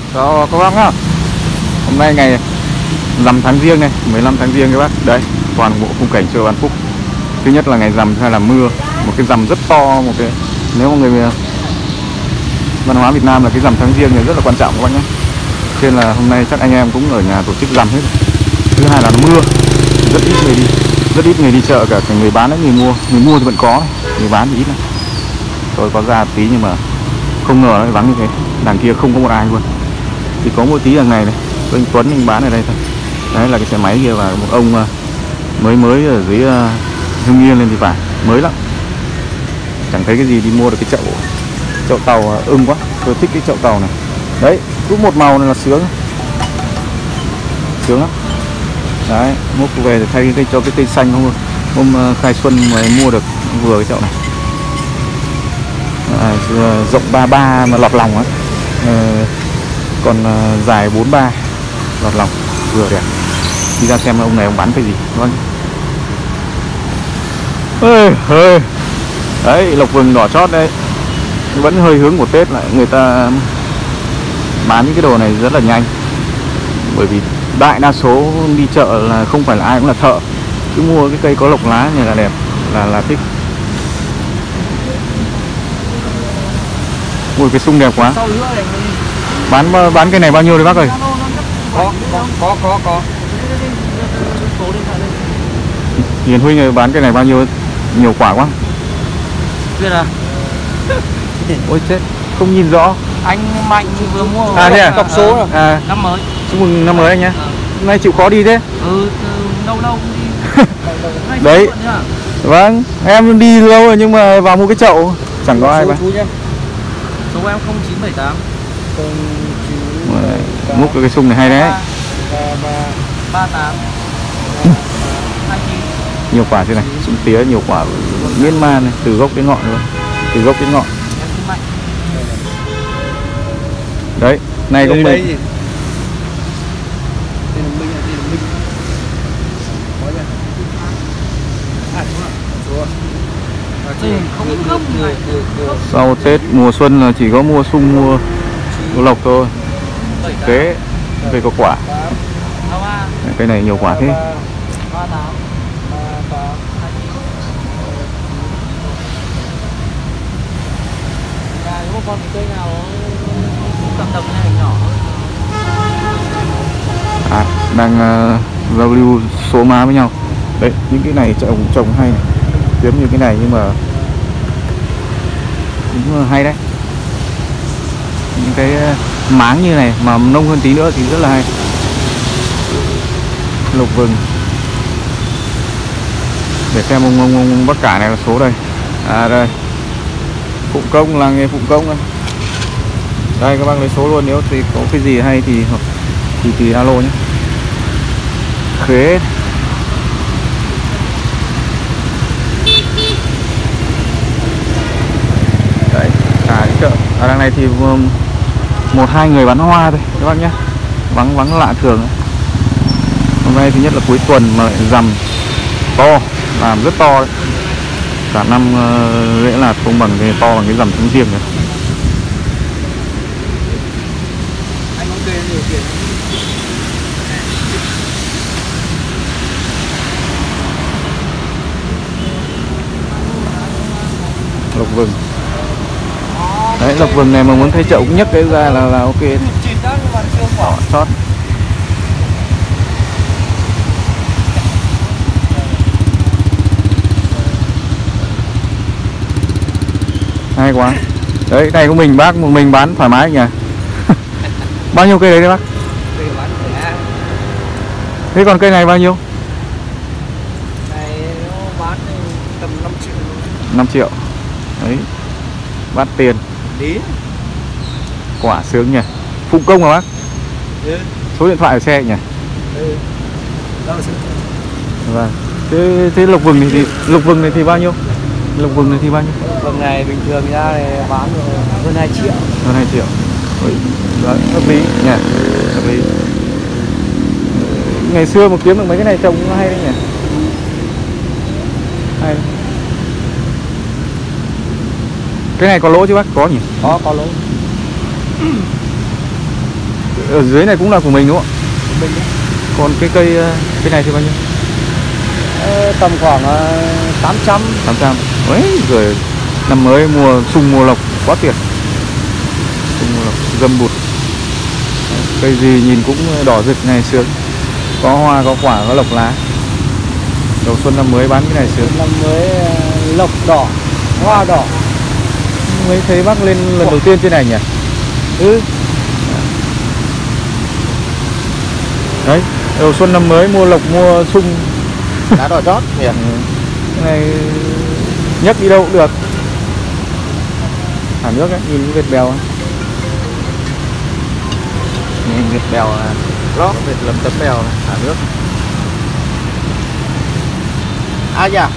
Chào các bác nhá. Hôm nay ngày rằm tháng Giêng này, 15 tháng Giêng các bác. Đấy, toàn bộ khung cảnh chợ An Phúc. Thứ nhất là ngày rằm, thứ hai là mưa. Một cái rằm rất to, một cái nếu mà người văn hóa Việt Nam là cái rằm tháng Giêng này rất là quan trọng các bác nhé. Cho nên là hôm nay chắc anh em cũng ở nhà tổ chức rằm hết. Thứ hai là mưa, rất ít người đi chợ, cả người bán lẫn người mua. Người mua thì vẫn có, người bán thì ít này. Tôi có ra tí nhưng mà không ngờ nó vắng như thế. Đằng kia không có một ai luôn. Thì có một tí đằng này này, anh Tuấn anh bán ở đây thôi. Đấy là cái xe máy kia, và một ông mới ở dưới Hưng Yên lên thì phải, mới lắm. Chẳng thấy cái gì đi mua được cái chậu tàu ưng quá. Tôi thích cái chậu tàu này. Đấy, cứ một màu này là sướng lắm. Đấy, múc về để thay cái cho cái cây xanh hôm khai xuân mà mua được vừa cái chậu này. Rộng 33 mà lọt lòng á. Còn dài 43 lọt lòng vừa đẹp. Đi ra xem ông này ông bán cái gì. Vâng. Đấy, lộc vừng đỏ chót đây. Vẫn hơi hướng của Tết lại. Người ta bán những cái đồ này rất là nhanh. Bởi vì đại đa số đi chợ là không phải là ai cũng là thợ. Cứ mua cái cây có lộc lá này là đẹp, là thích. Ui, cái sung đẹp quá. Bán cái này bao nhiêu đấy bác ơi? Có. Hiền Huynh ơi, bán cái này bao nhiêu? Nhiều quả quá. Biết à? Ôi chết, không nhìn rõ. Anh Mạnh vừa mua thế à? cọc số rồi. Năm mới. Chúc mừng năm mới anh nhé. Hôm nay chịu khó đi thế? Lâu không đi. Đấy. Vâng, em đi lâu rồi nhưng mà vào mua cái chậu chẳng có ai bán. Số em 0978 múc cái sung này hay đấy. 38 29. Nhiều quả thế này, sung tía nhiều quả miên man này, từ gốc đến ngọn luôn. Từ gốc đến ngọn. Đấy, này cũng mình. Sau Tết mùa xuân là chỉ có mua sung mua lộc thôi. Kế về có quả. Cây này nhiều quả thế. Đang giao lưu số má với nhau. Đấy, những cái này trồng hay này. Kiếm như cái này nhưng mà cũng hay đấy. Những cái máng như này mà nông hơn tí nữa thì rất là hay. Lộc vừng. Để xem ông bác cả này là số đây. Đây. Phụng Công, làng nghề Phụng Công đây. Đây các bác lấy số luôn, nếu thì có cái gì hay thì alo nhé. Khế. Đấy, cả cái chợ. Ở đằng này thì 1-2 người bán hoa thôi các bác nhé. Vắng lạ thường. Hôm nay thứ nhất là cuối tuần mà lại rằm to, làm rất to đấy. Cả năm lễ là không bằng cái to bằng cái rằm tháng Giêng này. Lộc vừng. Đấy, lộc vừng này mà muốn thấy chậu cũng nhấc cái ra là ok. Đỏ chót. Hay quá. Đấy, này của mình bác một mình bán thoải mái nhỉ. Bao nhiêu cây đấy bác? Thế còn cây này bao nhiêu? Này nó bán tầm 5 triệu. 5 triệu. Đấy. Bát tiền. Lý. Quả sướng nhỉ. Phụng Công hả bác? Số điện thoại ở xe nhỉ? Vâng. Thế lộc vừng này thì bao nhiêu? Lộc vừng này thì bao nhiêu? Vâng này bình thường ra này bán hơn 2 triệu. Hơn 2 triệu. Đấy, hợp lý nhỉ. Hợp lý. Ngày xưa mà kiếm được mấy cái này trồng nó hay đấy nhỉ. Hay. Cái này có lỗ chứ bác? Có nhỉ? Có lỗ. Ở dưới này cũng là của mình đúng không ạ? Mình Còn cái này thì bao nhiêu? tầm khoảng 800. 800. Ấy rồi năm mới mua sung mua lộc quá tuyệt. Sung mua lộc dâm bụt. Cây gì nhìn cũng đỏ rực này sướng. Có hoa, có quả, có lộc lá. Đầu xuân năm mới bán cái này sướng. Năm mới lộc đỏ, hoa đỏ. Mới thấy bác lên lần đầu tiên trên này nhỉ? Ừ. Đấy, đầu xuân năm mới mua lộc mua sung. Lá đỏ chót nhỉ. Cái này nhấc đi đâu cũng được. Thả nước ấy, nhìn cái vệt bèo ấy. Nhìn vệt bèo là đó, vệt lấm tấm bèo này, thả nước. À dạ.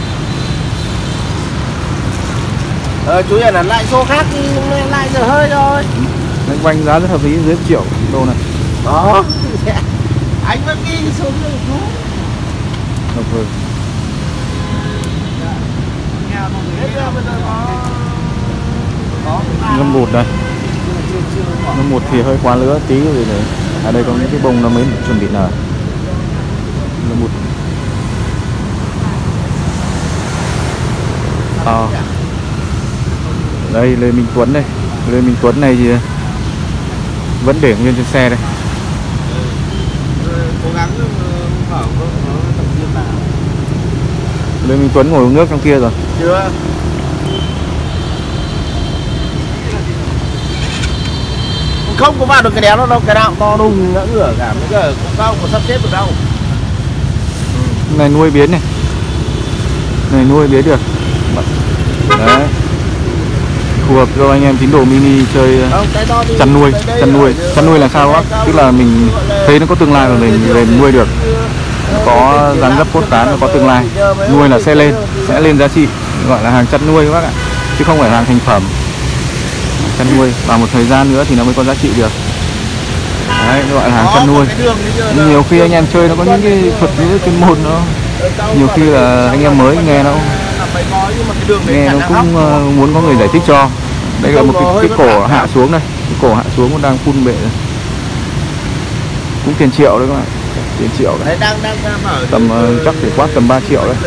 Chú Hiền là lại số khác lại giờ hơi rồi. Nó quanh giá rất hợp lý, dưới 1 triệu đô này. Đó. Anh vẫn ghi số người chú. Lộc vừng. Ngâm bột đây. Ngâm bột thì hơi quá lứa tí rồi đấy. Ở đây có những cái bông nó mới chuẩn bị nở. Ngâm bột. Đây Lê Minh Tuấn đây. Lê Minh Tuấn này thì vẫn để nguyên trên xe đây. Cố gắng mở tầm nhiên nào. Lê Minh Tuấn ngồi uống nước trong kia rồi. Chưa. Không có vào được cái đéo nó đâu, cái nào to đùng ngỡ ngửa cả, mấy cái không có sắp xếp được đâu. Này nuôi biến này. Này nuôi biến được. Đấy. Phù hợp cho anh em tín đồ mini chơi chăn nuôi là sao á, tức là mình thấy nó có tương lai và mình về nuôi được, có dáng dấp cốt cán, nó có tương lai, nuôi là sẽ lên giá trị, gọi là hàng chăn nuôi các bác ạ, chứ không phải hàng thành phẩm. Chăn nuôi vào một thời gian nữa thì nó mới có giá trị được. Đấy, gọi là hàng chăn nuôi. Nhưng nhiều khi anh em chơi nó có những cái thuật ngữ chuyên môn, nó nhiều khi là anh em mới nghe nó cũng muốn có người giải thích cho. Đây là một cái cổ hạ xuống đây, cái cổ hạ xuống cũng đang phun bệ, cũng tiền triệu đấy các bạn, tiền triệu đấy. Tầm chắc phải quát tầm 3 triệu đấy.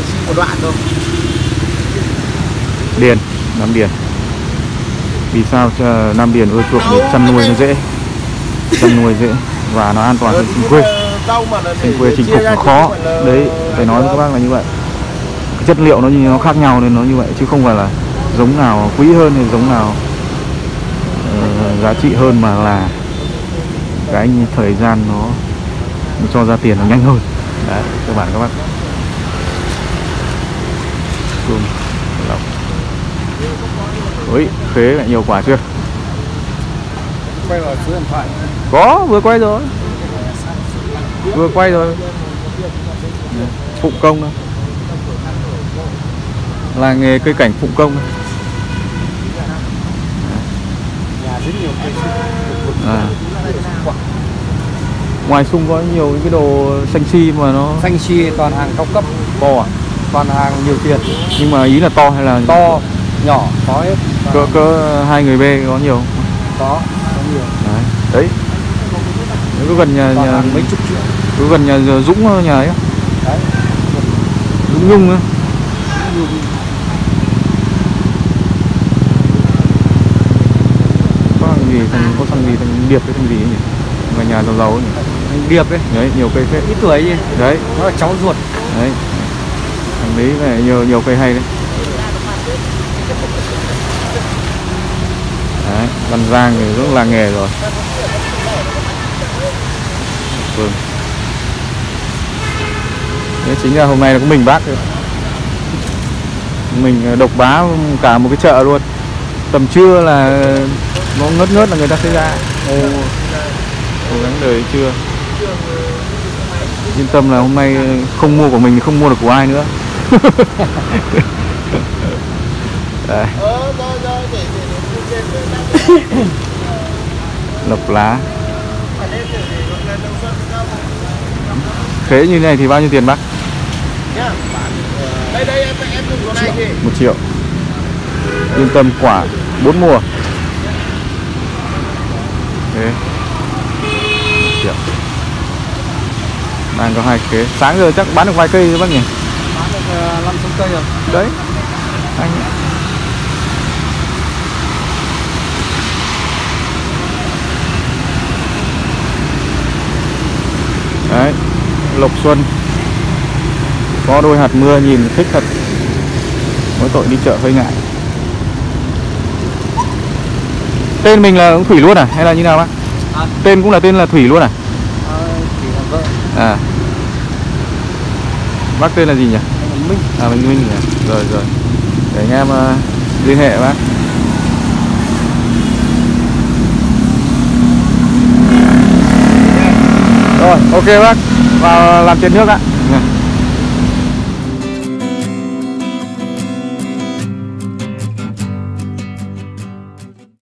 Điền, Nam Điền. Vì sao cho Nam Điền ưa chuộng vì chăn nuôi nó dễ, chăn nuôi dễ và nó an toàn hơn sinh quê. Sinh quê chinh phục nó khó, đấy phải nói với các bác là như vậy. Cái chất liệu nó khác nhau nên nó như vậy, chứ không phải là giống nào quý hơn hay giống nào giá trị hơn, mà là cái thời gian nó cho ra tiền nó nhanh hơn. Đấy, cơ bản các bác. Ôi, khế lại nhiều quả chưa? Quay vào số điện thoại. Có, vừa quay rồi. Vừa quay rồi. Phụng Công đó. Là nghề cây cảnh Phụng Công. Nhà rất nhiều cây ngoài sung có nhiều cái đồ xanh xi mà nó xanh xi toàn hàng cao cấp, to à? toàn hàng nhiều tiền. Nhưng mà ý là to hay là to, nhỏ có hết. Cỡ 2 người bê có nhiều. Có nhiều. Đấy. Nó có gần nhà mấy chục triệu. có gần nhà Dũng nhà ấy. Đấy. Dũng Nhung á. Có thằng gì thằng Điệp, cái thằng gì ấy nhỉ? Và nhà giàu giàu ấy nhỉ? Thằng Điệp ấy. Đấy, nhiều cây phết. Ít tuổi gì? Đấy. Nó là cháu ruột. Đấy. Thằng đấy này nhiều cây hay đấy. Đấy, Văn Giang thì rất là nghề rồi. Vâng. Đấy chính là hôm nay là có mình bác thôi. Mình độc bá cả một cái chợ luôn. Tầm trưa là nó ngớt là người ta sẽ ra. Cố gắng đời trưa. Yên tâm là hôm nay không mua của mình thì không mua được của ai nữa. Đây. Lộc lá. Khế như này thì bao nhiêu tiền bác? Đây em dùng con này gì? 1 triệu. Yên tâm, quả 4 mùa. Thế. Đang có 2 kế. Sáng giờ chắc bán được vài cây bác nhỉ? Bán được 5-6 cây rồi. Đấy. Anh đấy, lộc xuân. Có đôi hạt mưa nhìn thích thật. Mỗi tội đi chợ hơi ngại. Tên mình là Thủy luôn à? Hay là như nào bác? À? Tên cũng là tên là Thủy luôn à? Chỉ là vợ. À. Bác tên là gì nhỉ? Minh. À, Minh Minh à? Rồi rồi. Để anh em liên hệ bác. Rồi, ok bác. Vào làm trên nước ạ.